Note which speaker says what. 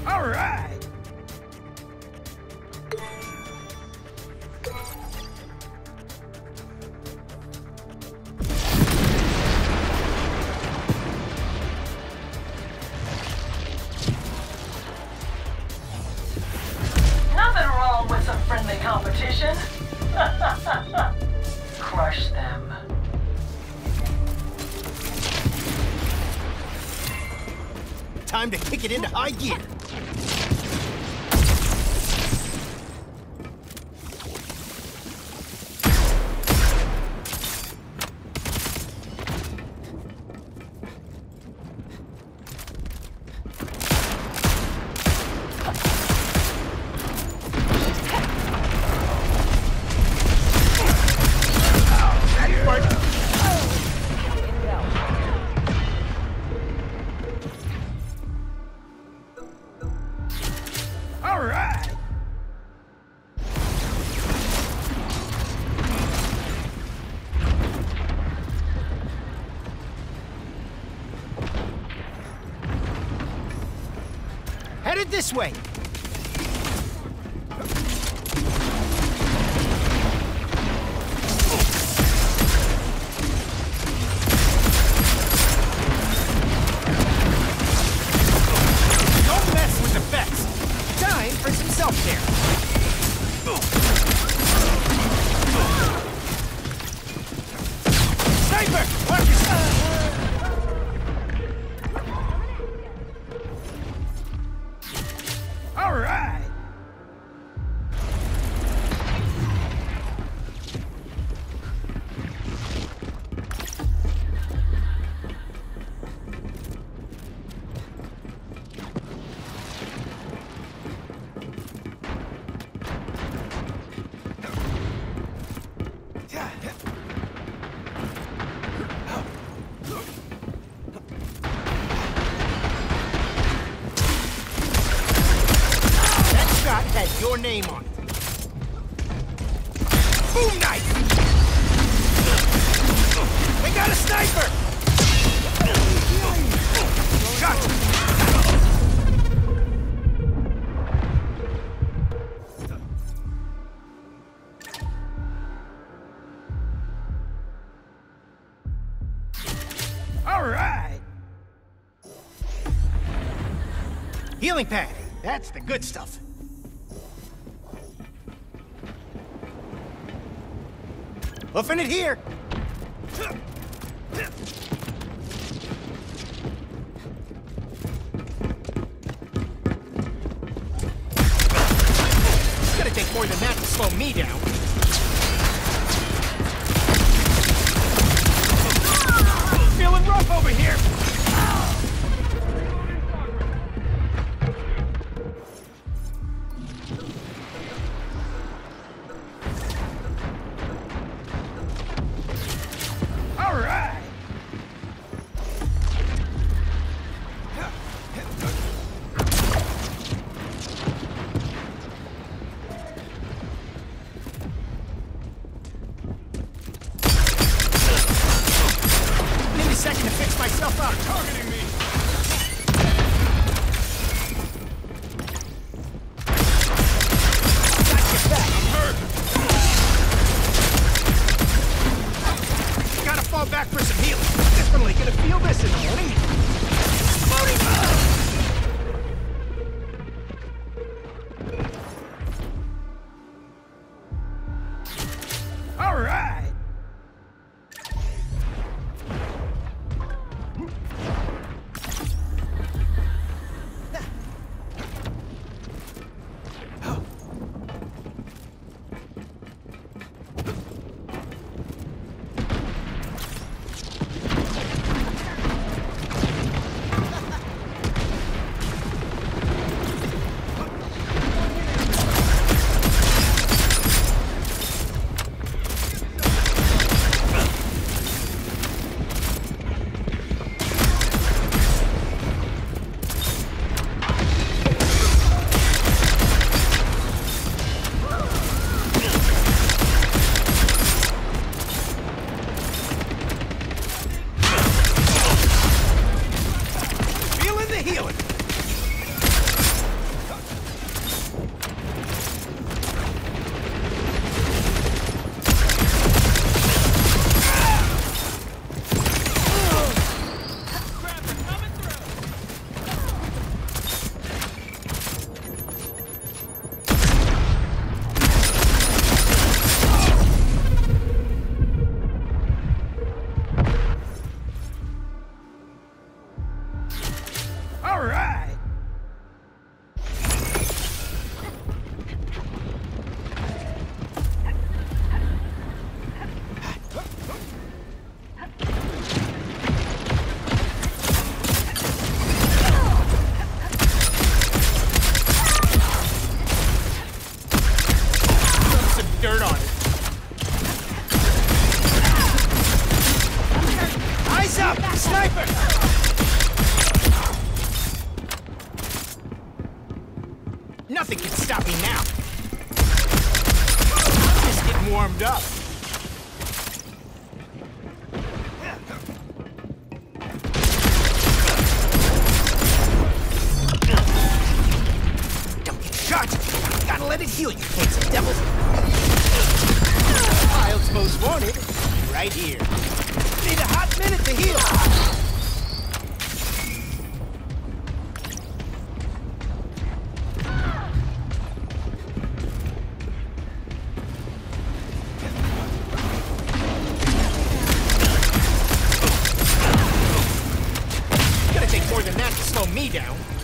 Speaker 1: All right.
Speaker 2: Nothing wrong with some friendly competition. Crush them.
Speaker 1: Time to kick it into high gear. All right. Headed this way. Don't mess with the best. Time for some self-care. Sniper! Watch yourself! All right. Had your name on it. Boom knife! We got a sniper! Gotcha! All right! Healing pad. That's the good stuff. Hoofing it here. It's gonna take more than that to slow me down. Feeling rough over here. All right. Need a second to fix myself up. Targeting me. Got your back. I'm hurt. Gotta fall back for some healing. Definitely gonna feel this in the morning. Exploding bomb! All right. Sniper! Nothing can stop me now. Just getting warmed up. Don't get shot. Gotta let it heal you, case of devils. Child's most wanted, right here. Need a hot minute to heal. Gonna take more than that to slow me down.